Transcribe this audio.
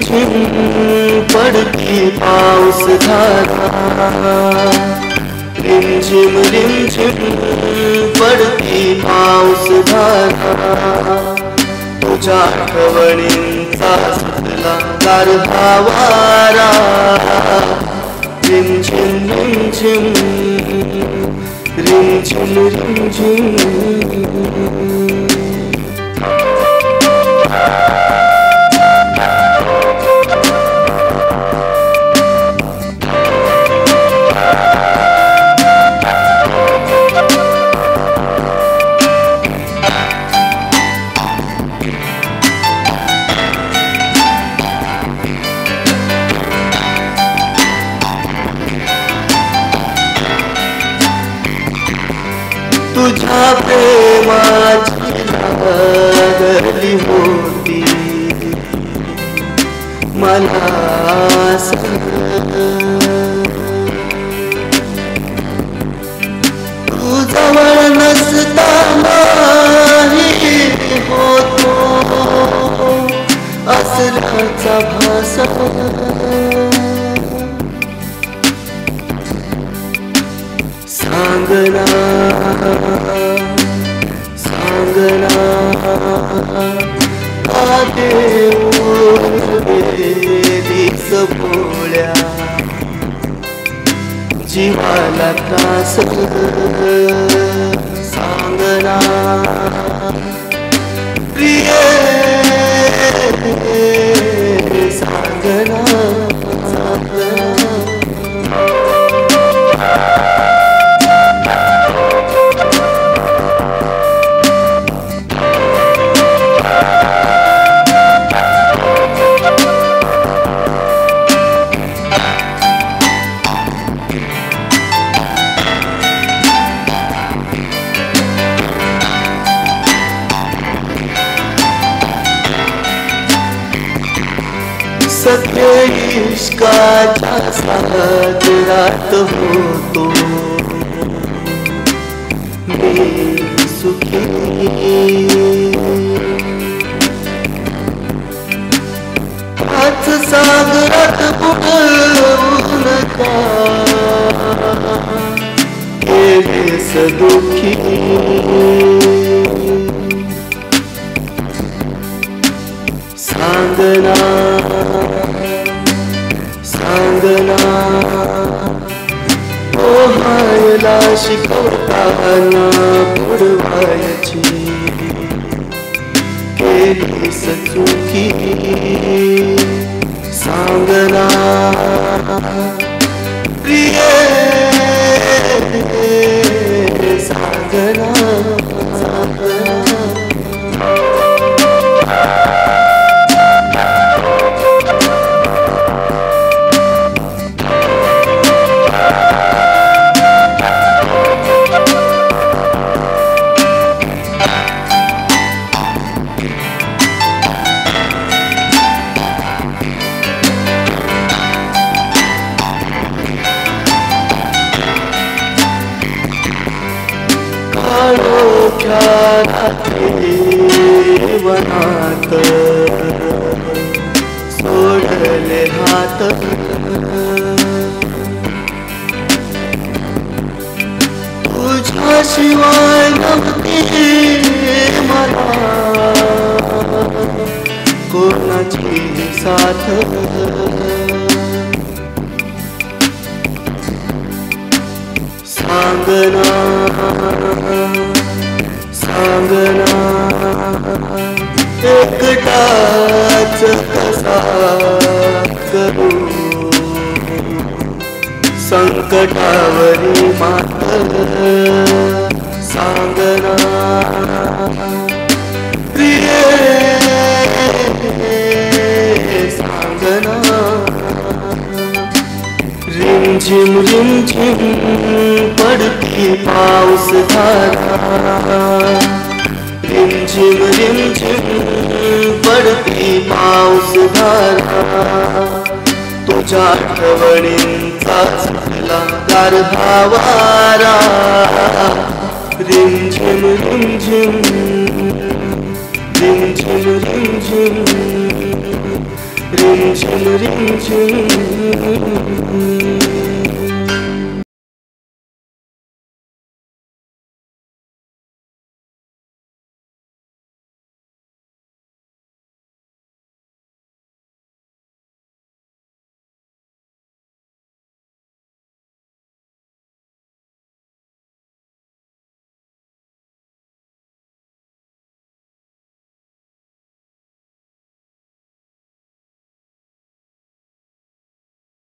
रिमझिम पडती पाऊस धारा, रिमझिम रिमझिम पडती पाऊस धारा, तुझ्या आठवणींचा सुटला गारवा वारा, रिमझिम रिमझिम रिमझिम रिमझिम। तुझ्या प्रेमाची लागली होती मला तू जवळ नसतानाही होतो असल्याचा भास, सांगना सांगना का देऊन दिस भोळ्या जीवाला त्रास, सांगना प्रिय सांगना सांगना। सत्य इश्काच्या सागरात होतो मी सुखी, हाच सागरात बुडवून का केलेस दुःखी, सांगना सांगना पोहायला शिकवताना बुडवायची केलीस चुकी, सांगना प्रिय सांगना सांगना। वनात सोडले हात, तुझ्याशिवाय नव्हती मला कोणाची साथ, सांगना सांगना एकटाच कसा करू संकटावरी मात, सांगना प्रिय सांगना। रिमझिम रिमझिम पडती पाऊस धारा, रिमझिम रिमझिम पडती पाऊस धारा, तुझ्या आठवणींचा सुटला गारवा वारा, रिमझिम रिमझिम रिमझिम रिमझिम रिमझिम रिमझिम